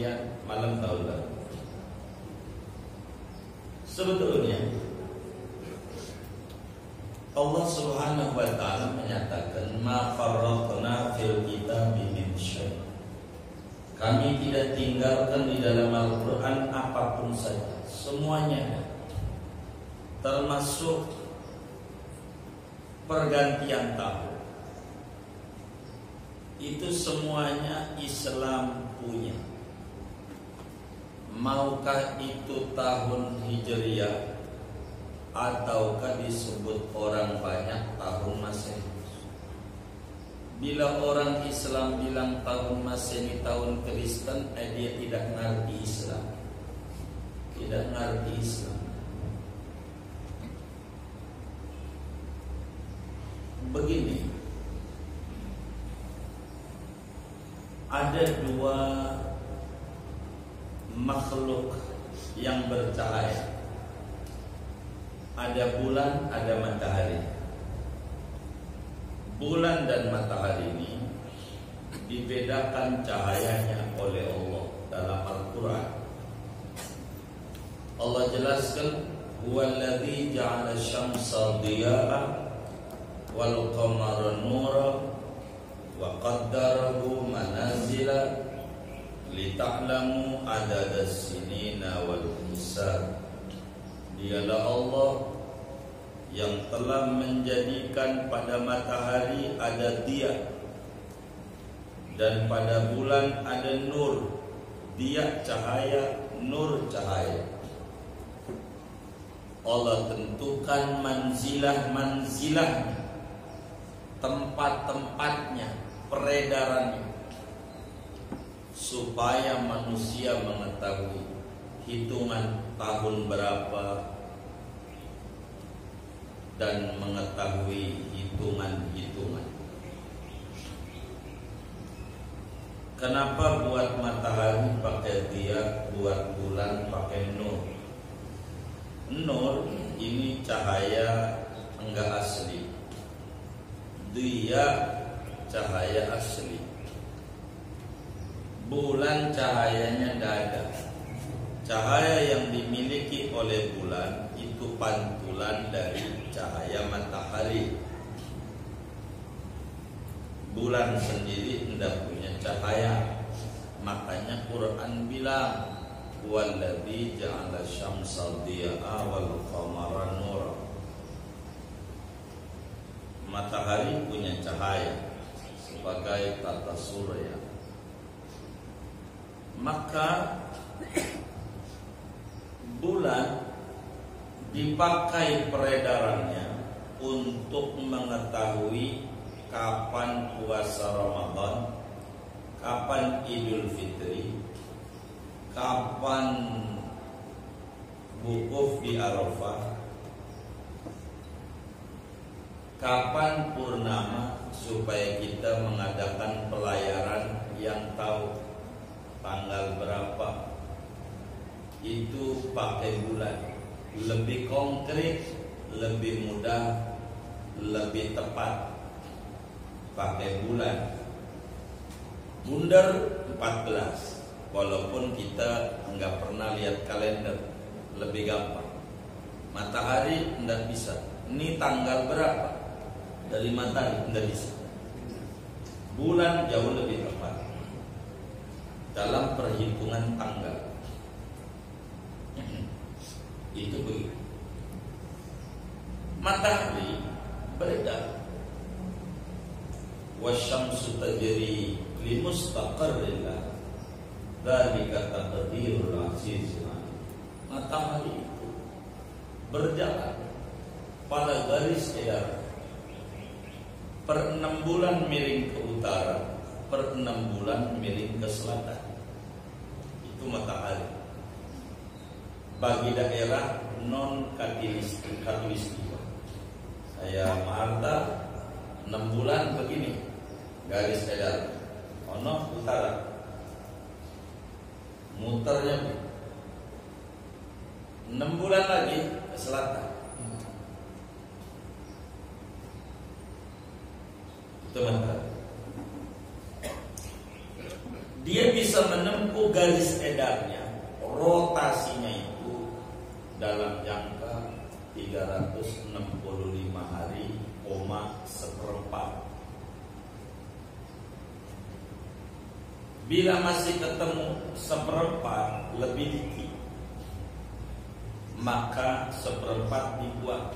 sekian malam tahun baru. Sebetulnya Allah Subhanahu wa taala menyatakan ma farratna fil kitabi min syai'. Kami tidak tinggalkan di dalam Al-Qur'an apapun saja, semuanya, termasuk pergantian tahun. Itu semuanya Islam punya. Maukah itu tahun Hijriah ataukah disebut orang banyak tahun Masehi. Bila orang Islam bilang tahun Masehi tahun Kristen, dia tidak ngerti Islam. Tidak ngerti Islam. Begini, ada dua makhluk yang bercahaya. Ada bulan, ada matahari. Bulan dan matahari ini dibedakan cahayanya oleh Allah dalam Al-Quran. Allah jelaskan, huwallazi ja'ala syamsa diya'a wal qamara nura wa qaddarahu manazila lita'lamu adadas sinina wal hisab. Dialah Allah yang telah menjadikan pada matahari ada dia dan pada bulan ada nur. Dia cahaya, nur cahaya. Allah tentukan manzilah-manzilahnya, tempat-tempatnya, peredarannya, supaya manusia mengetahui hitungan tahun berapa dan mengetahui hitungan-hitungan. Kenapa buat matahari pakai dia, buat bulan pakai nur? Nur ini cahaya enggak asli, dia cahaya asli. Bulan cahayanya tidak ada. Cahaya yang dimiliki oleh bulan itu pantulan dari cahaya matahari. Bulan sendiri tidak punya cahaya. Makanya Quran bilang, "Wallazi ja'ala syamsa diya'a wal qamara nura." Matahari punya cahaya sebagai tata surya. Maka bulan dipakai peredarannya untuk mengetahui kapan puasa Ramadan, kapan Idul Fitri, kapan wukuf di Arafah, kapan purnama, supaya kita mengadakan pelayaran yang tahu tanggal berapa. Itu pakai bulan, lebih konkret, lebih mudah, lebih tepat. Pakai bulan. Bundar 14. Walaupun kita enggak pernah lihat kalender, lebih gampang. Matahari enggak bisa. Ini tanggal berapa? Dari matahari enggak bisa. Bulan jauh lebih tepat dalam perhitungan tanggal. Itu begitu. Matahari beredar. Wasyamsu tajri limustaqarrin laha. Dzalika taqdirul azizil alim. Matahari itu berjalan pada garis edaran. Per 6 bulan miring ke utara, per 6 bulan miring ke selatan. Itu matahari. Bagi daerah non katulistiwa, saya Marta 6 bulan begini garis edar, ono utara, muternya 6 bulan lagi ke selatan. Itu matahari. Dia bisa menempuh menempuh garis edarnya, rotasinya itu dalam jangka 365 hari, seperempat. Bila masih ketemu seperempat lebih dikit, maka seperempat dibuang,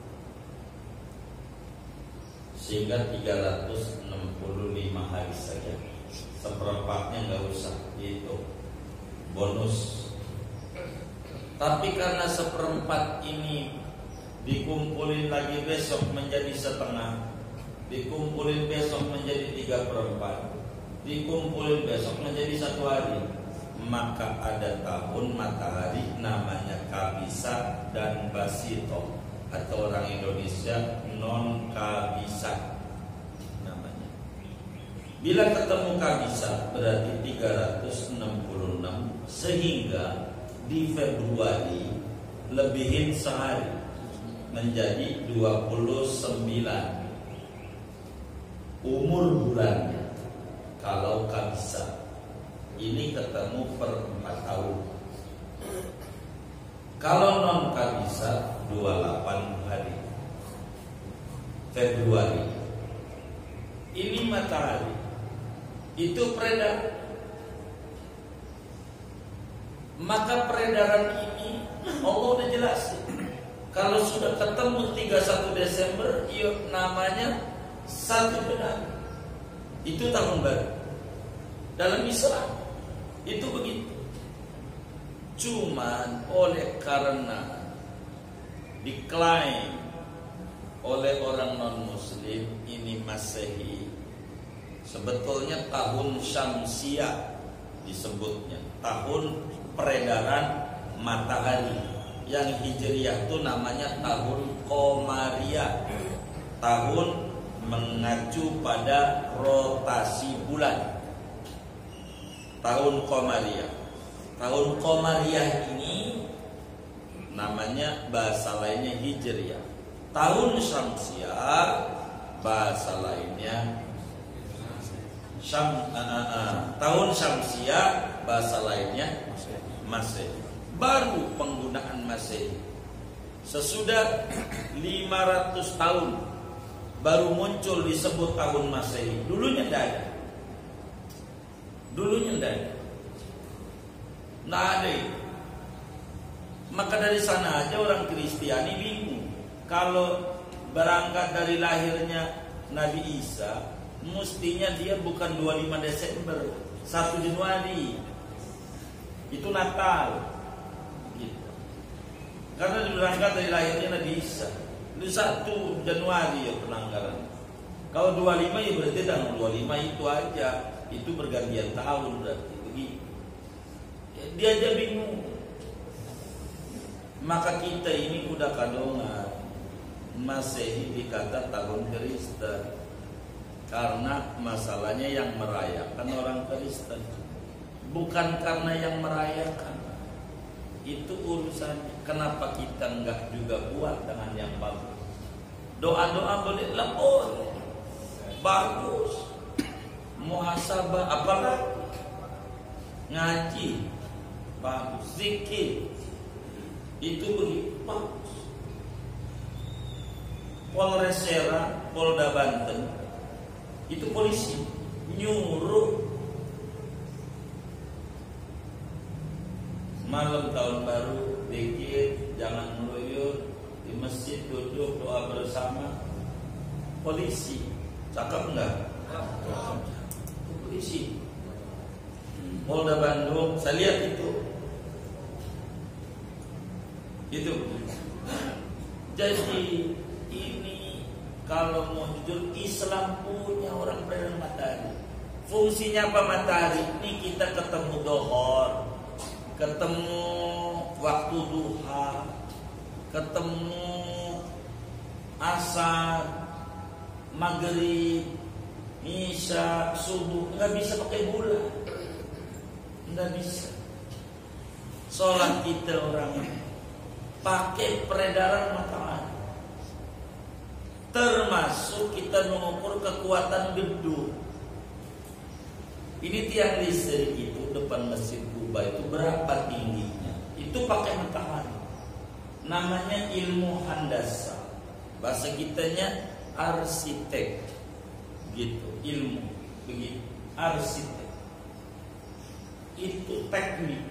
sehingga 365 hari saja. Seperempatnya nggak usah, itu bonus. Tapi karena seperempat ini dikumpulin lagi besok menjadi setengah, dikumpulin besok menjadi 3/4, dikumpulin besok menjadi 1 hari, maka ada tahun matahari namanya kabisa dan basito, atau orang Indonesia non kabisa namanya. Bila ketemu kabisa berarti 366, sehingga di Februari lebihin sehari menjadi 29 umur bulannya. Kalau kabisa ini ketemu per 4 tahun. Kalau non kabisa 28 hari Februari. Ini matahari itu peredaran. Maka peredaran ini Allah udah jelasin. Kalau sudah ketemu 31 Desember, yuk namanya 1 benar. Itu tahun baru. Dalam Islam itu begitu. Cuman oleh karena diklaim oleh orang non-muslim ini Masehi, sebetulnya tahun Syamsiah disebutnya, tahun peredaran matahari. Yang Hijriyah itu namanya tahun Qamariyah, tahun mengacu pada rotasi bulan. Tahun Qamariyah. Tahun Qamariyah ini namanya bahasa lainnya Hijriyah. Tahun Syamsiah bahasa lainnya tahun Syamsiah bahasa lainnya Masehi. Baru penggunaan Masehi sesudah 500 tahun baru muncul disebut tahun Masehi. Dulunya tidak ada. Nggak ada. Maka dari sana aja orang Kristiani bingung. Kalau berangkat dari lahirnya Nabi Isa, mestinya dia bukan 25 Desember, 1 Januari. Itu Natal. Gitu. Karena berangkat dari lahirnya Nabi Isa. Itu 1 Januari ya penanggalan. Kalau 25 ya berarti tanggal 25 itu aja. Itu pergantian tahun berarti begitu. Ya, dia aja bingung. Maka kita ini udah kadongan. Masehi dikata tahun Kristen karena masalahnya yang merayakan orang Kristen, bukan karena yang merayakan. Itu urusannya. Kenapa kita enggak juga buat dengan yang bagus? Doa-doa boleh, boleh, bagus. Muhasabah apalagi, ngaji bagus, zikir itu begitu bagus. Polres Serang, Polda Banten itu polisi nyuruh malam tahun baru zikir, jangan meluyur di masjid, duduk doa bersama. Polisi cakep enggak? Polisi Polda Bandung, saya lihat itu. Jadi ini kalau mau jujur, Islam punya orang peredaran matahari. Fungsinya apa matahari? Ini kita ketemu dohor, ketemu waktu duha, ketemu asar, maghrib, isya, subuh. Nggak bisa pakai bulan, nggak bisa. Sholat kita orang pakai peredaran matahari. Termasuk kita mengukur kekuatan gedung. Ini tiang listrik itu itu depan Masjid Kuba itu berapa tingginya? Itu pakai matahari. Namanya ilmu handasa. Bahasa kitanya arsitek. Gitu, ilmu begitu. Arsitek. Itu teknik.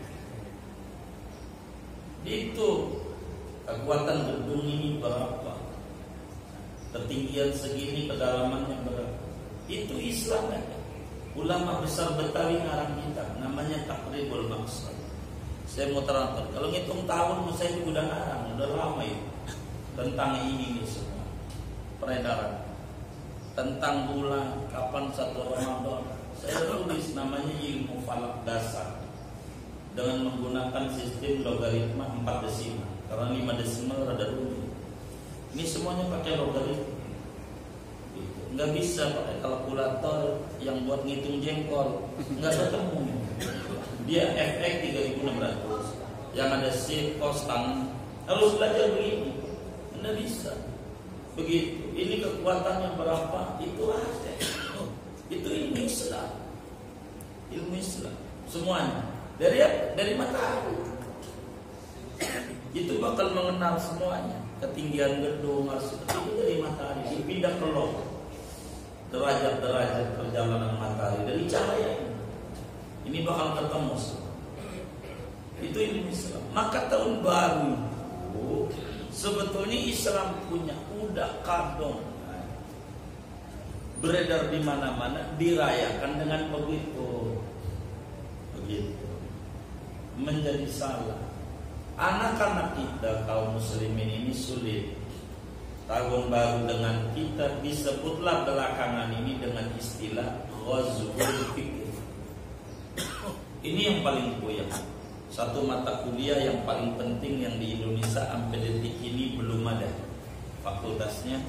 Itu kekuatan gedung ini berapa? Ketinggian segini, kedalamannya berapa? Itu Islam kan? Ulama besar Betawi ngarang kitab namanya Taqribul Maqsad. Saya mau terangkan, kalau ngitung tahun saya juga udah ngarang, udah lama itu. Tentang ini semua peredaran, tentang bulan, kapan satu Ramadan. Saya tulis namanya ilmu falak dasar dengan menggunakan sistem logaritma 4 desimal. Karena 5 desimal rada rumit. Ini semuanya pakai logaritma. Nggak bisa pakai kalkulator yang buat ngitung jengkol, nggak ketemu. Dia FX 3600, yang ada sin, cos, tan. Harus belajar begini, nggak bisa. Begitu. Ini kekuatannya berapa? Itu ada. Itu ilmu Islam. Ilmu Islam semuanya dari matahari. Itu bakal mengenal semuanya. Ketinggian gedung itu dari matahari dipindah ke log. Derajat-derajat perjalanan matahari dari cahaya ini bakal ketemu semua. Itu ilmu Islam. Maka tahun baru itu sebetulnya Islam punya udah kadong beredar di mana-mana, dirayakan dengan begitu. Menjadi salah. Anak-anak kita kaum muslimin ini sulit. Tahun baru dengan kita disebutlah belakangan ini dengan istilah ghazwul fikr. Ini yang paling goyang. Satu mata kuliah yang paling penting yang di Indonesia sampai detik ini belum ada fakultasnya,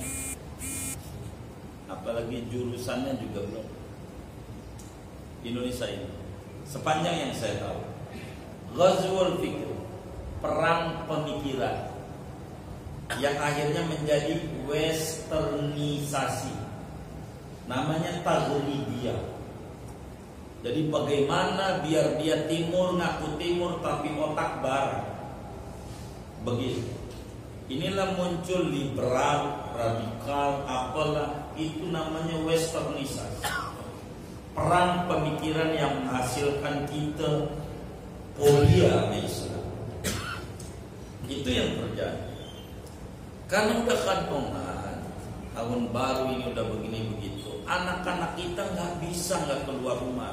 apalagi jurusannya juga belum. Indonesia ini sepanjang yang saya tahu, ghazwul fikr, perang pemikiran yang akhirnya menjadi westernisasi, namanya taghribiyah. Jadi bagaimana biar dia timur ngaku timur tapi otak barat. Begitu. Inilah muncul liberal, radikal, apalah, itu namanya westernisasi. Perang pemikiran yang menghasilkan kita polia Islam. Itu yang terjadi. Karena udah kantongan, tahun baru ini udah begini begitu. Anak-anak kita nggak bisa nggak keluar rumah,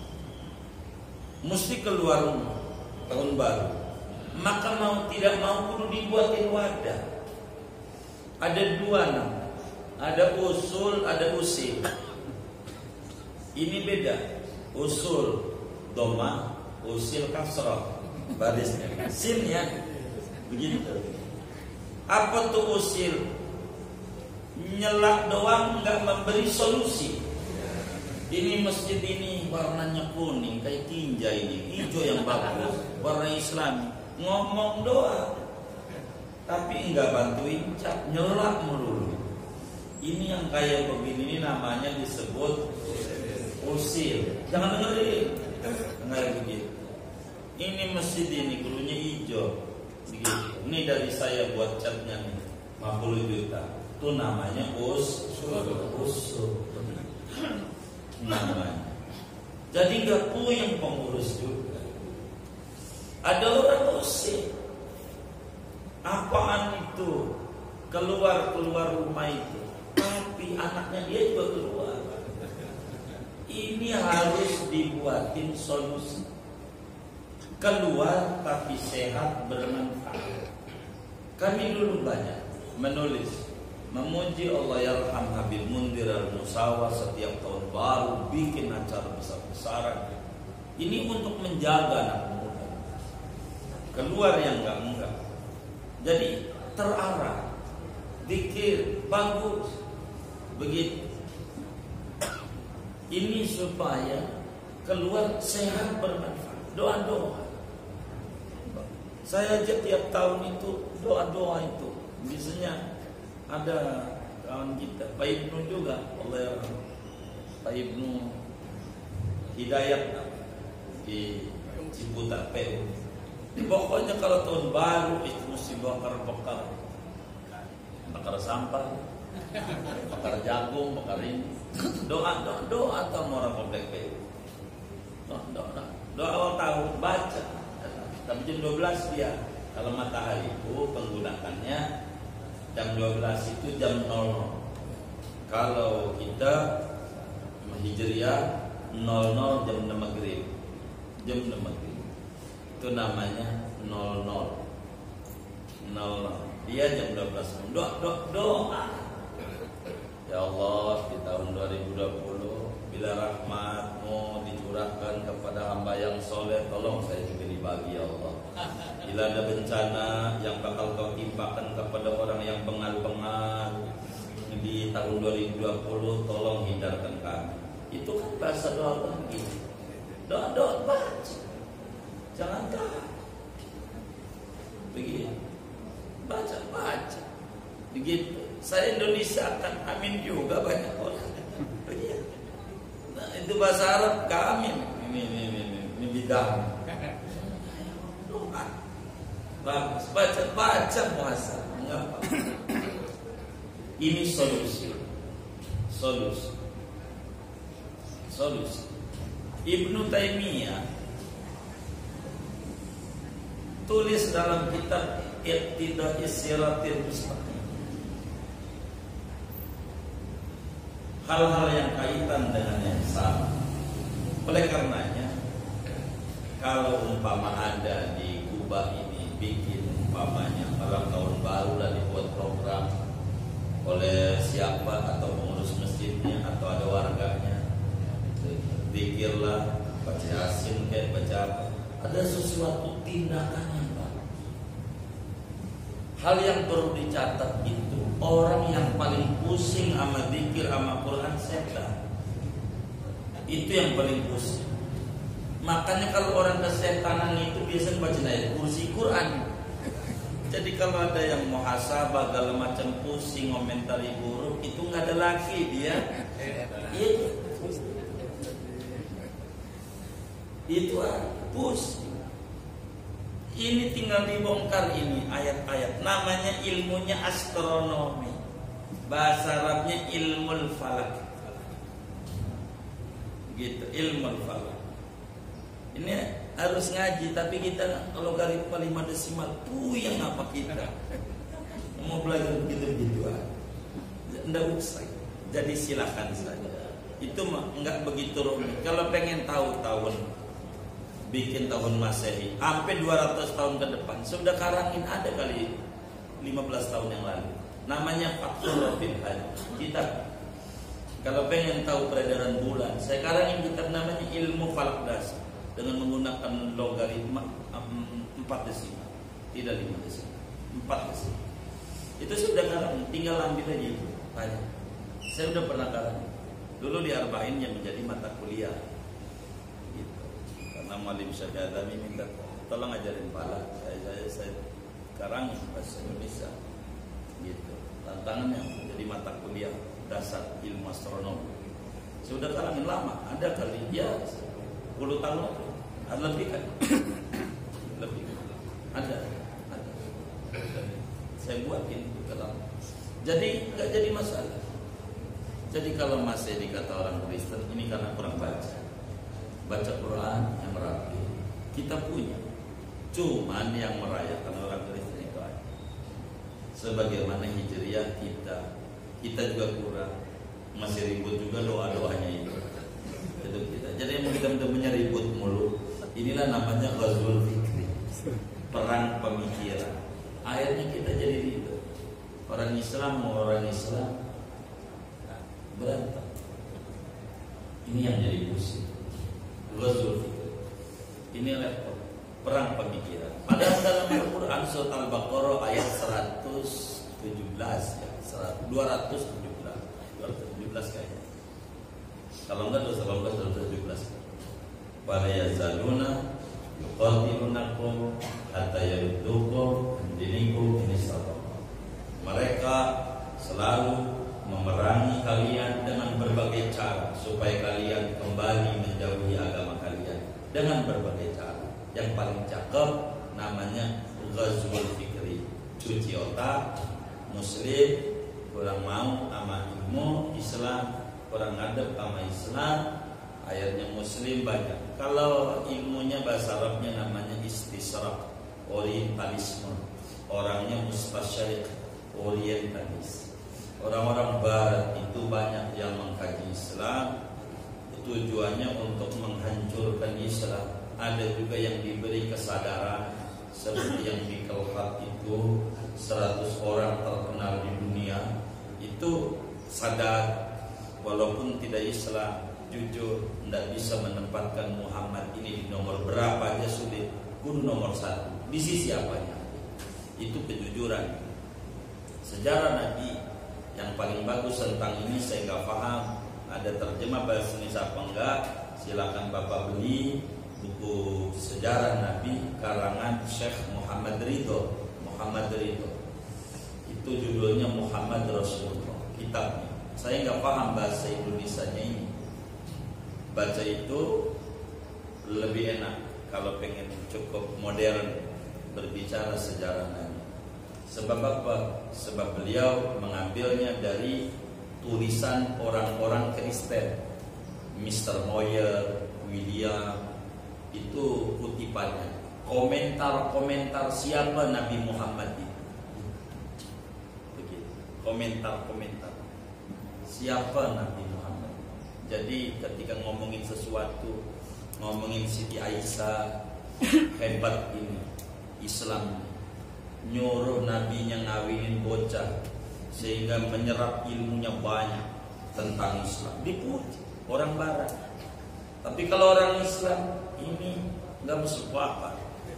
mesti keluar rumah tahun baru. Maka mau tidak mau perlu dibuatin wadah. Ada dua nama, ada usul, ada usil. Ini beda. Usul doma, usil kasrah, barisnya sin ya, begitu. Apa tuh usil? Nyelak doang nggak memberi solusi. Ini masjid ini warnanya kuning kayak tinja, ini hijau yang bagus, warna Islami. Ngomong doang, tapi nggak bantuin cat, nyelak melulu. Ini yang kayak begini ini namanya disebut usil. Jangan dengerin, nggak begitu. Ini masjid ini dulunya hijau. Begitu. Ini dari saya buat catnya nih 50 juta. Itu namanya usul. Namanya. Jadi nggak puyeng pengurus juga. Ada orang usil. Apaan itu? Keluar rumah itu. Tapi anaknya dia juga keluar. Ini harus dibuatin solusi. Keluar tapi sehat, bermanfaat. Kami dulu banyak menulis, memuji Allah yarham Habib Mundir Al-Musawa setiap tahun baru bikin acara besar-besaran. Ini untuk menjaga anak muda. Keluar yang enggak. Jadi terarah, zikir bagus, begitu. Ini supaya keluar sehat, bermanfaat. Doa-doa. Saya aja tiap tahun itu doa-doa itu. Biasanya ada kawan kita, Pak Ibnu juga, oleh Pak Ibnu Hidayat. di Ciputat PU. Pokoknya kalau tahun baru itu mesti bakar sampah, bakar jagung, bakar ini. Doa atau orang komplek PU. Doa awal tahun baca. Tapi jam 12 dia. Kalau matahari itu penggunakannya jam 12 itu jam 00. Kalau kita Hijriah 00 jam 6 maghrib. Jam 6 maghrib. Itu namanya 00. Dia jam 12. Doa. Ya Allah, di tahun 2020 bila rahmat-Mu dicurahkan kepada hamba yang soleh, tolong saya juga dibagi ya Allah. Bila ada bencana yang bakal Kau timpakan kepada orang yang bengal-bengal di tahun 2020, tolong hindarkan kami. Itu kan bahasa doa lagi. Doa baca. Jangan tahan. Begitu. Baca. Begitu. Saya Indonesia akan amin juga banyak orang. Begitu. Nah, itu bahasa Arab kami. Ini bidang. Doa. Bagus. Baca puasa. Mengapa? Ini solusi. Ibnu Taimiyah tulis dalam kitab Iqtida'is Siratil Mustaqim hal-hal yang kaitan dengan yang sama. Oleh karenanya, kalau umpama ada di Kubah ini bikin umpamanya malam tahun baru dan dibuat program oleh siapa atau pengurus masjidnya atau ada warganya, zikirlah, baca Yasin kayak baca apa, ada sesuatu tindakan yang baru. Hal yang perlu dicatat itu orang yang paling pusing sama zikir sama Quran setan. Itu yang paling pusing. Makanya kalau orang kesetanan itu biasanya baca ayat kursi Quran. Jadi kalau ada yang muhasabah segala macam pusing komentari buruk, itu nggak ada lagi dia. Itu pusing. Ini tinggal dibongkar ini ayat-ayat. Namanya ilmunya astronomi. Bahasa Arabnya ilmul falak. Gitu, ilmul falak. Ini harus ngaji, tapi kita kalau logaritma 5 desimal puyeng apa kita mau belajar begitu-begitu aja. Nggak usah. Jadi silakan saja. Itu enggak begitu rumit. Kalau pengen tahu tahun bikin tahun Masehi sampai 200 tahun ke depan, sudah karangin ada kali 15 tahun yang lalu. Namanya Fathul Rabbin Hadi. Kitab. Kalau pengen tahu peredaran bulan, saya karangin kitab namanya Ilmu Falak Dasar dengan menggunakan logaritma 4 desimal, tidak 5 desimal, 4 desimal. Itu sudah karang, tinggal ambil aja itu. Banyak. Saya sudah pernah karang. Dulu di Arba'in yang menjadi mata kuliah. Gitu. Karena Mualim Syahadami minta tolong ajarin pala. Saya karang bahasa Indonesia. Gitu. Tantangannya menjadi mata kuliah dasar ilmu astronomi. Sudah karangin lama, ada kali ya 10 tahun ada lebih kan? Lebih. Ada. Saya buatin itu kalau. Jadi nggak jadi masalah. Jadi kalau masih dikata orang Kristen ini karena kurang baca Quran yang rapi. Kita punya. Cuman yang merayakan orang Kristen itu aja. Sebagaimana Hijriah kita juga kurang. Masih ribut juga doa-doanya itu. Itu kita. Jadi yang kita benar-benar ribut mulu. Inilah namanya ghazwul fikri. Perang pemikiran. Akhirnya kita jadi ribut. Orang Islam mau orang Islam berantem. Ini yang jadi pusing. Ghazwul fikri. Ini level perang pemikiran. Padahal dalam Al-Quran surat Al-Baqarah ayat 117 ya, 217 kayaknya. Kalau enggak 217. Wala yazaluna yuqatilunakum hatta yaruddukum an dinikum in istata'u. Mereka selalu memerangi kalian dengan berbagai cara supaya kalian kembali menjauhi agama kalian dengan berbagai cara. Yang paling cakep namanya ghazwul fikri, cuci otak. Muslim kurang mau sama ilmu Islam, kurang ngadep sama Islam. Ayatnya Muslim banyak. Kalau ilmunya bahasa Arabnya namanya istisraq, orientalisme. Orangnya mustasyriq, orientalis. Orang-orang Barat itu banyak yang mengkaji Islam, tujuannya untuk menghancurkan Islam. Ada juga yang diberi kesadaran, seperti yang di Kelhat itu 100 orang terkenal di dunia itu sadar walaupun tidak Islam, jujur tidak bisa menempatkan Muhammad ini di nomor berapa aja sulit, kudu nomor 1 di sisi apanya. Itu kejujuran. Sejarah Nabi yang paling bagus tentang ini saya nggak paham. Ada terjemah bahasa Indonesia apa enggak? Silakan Bapak beli buku sejarah Nabi karangan Syekh Muhammad Ridho. Muhammad Ridho itu judulnya Muhammad Rasulullah, kitabnya. Saya nggak paham bahasa Indonesianya ini. Baca itu lebih enak kalau pengen cukup modern berbicara sejarah Nabi. Sebab apa? Sebab beliau mengambilnya dari tulisan orang-orang Kristen. Mr. Moyer, William, itu kutipannya. Komentar-komentar siapa Nabi Muhammad itu. Begitu. Komentar-komentar siapa Nabi Muhammad. Jadi ketika ngomongin sesuatu, ngomongin Siti Aisyah, hebat ini Islam, nyuruh nabinya ngawinin bocah sehingga menyerap ilmunya banyak tentang Islam, dipuji orang Barat. Tapi kalau orang Islam ini nggak masuk apa.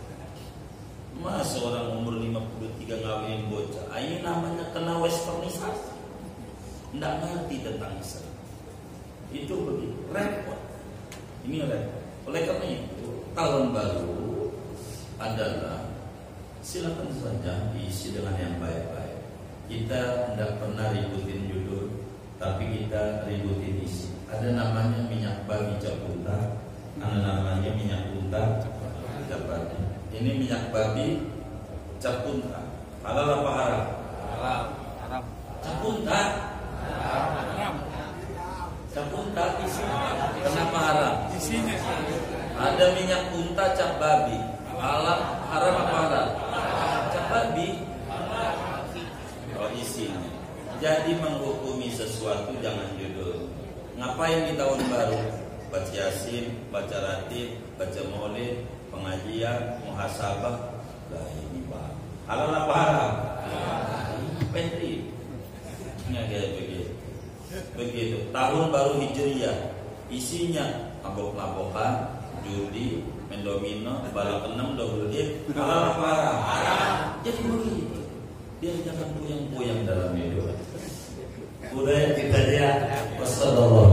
Masa orang umur 53 ngawinin bocah? Ini namanya kena westernisasi, nggak ngerti tentang Islam. Itu begitu repot. Ini repot. Oleh karena itu tahun baru adalah silakan saja diisi dengan yang baik-baik. Kita tidak pernah ributin judul, tapi kita ributin isi. Ada namanya minyak babi Capunta, ada namanya minyak unta Japati. Ini minyak babi Capunta, halal apa haram? Haram. Capunta, Haram. Capunta isinya. Kenapa haram? Isinya. Ada minyak unta cap babi, halal haram apa haram? Cap babi. Oh isinya. Jadi menghukumi sesuatu jangan judul. Ngapain di tahun baru? Baca Yasin, baca Ratib, baca Maulid, pengajian, muhasabah. Lah ini Pak. Halal apa haram? Pentri. Nggak kayak begitu. Begitu. Tahun baru Hijriah. Isinya mabok-mabokan, judi, main domino, balap 6, double dip. Halal apa haram? Jadi begitu. Biar jangan puyang-puyang dalam hidup. Budaya kita dia. Wassallallahu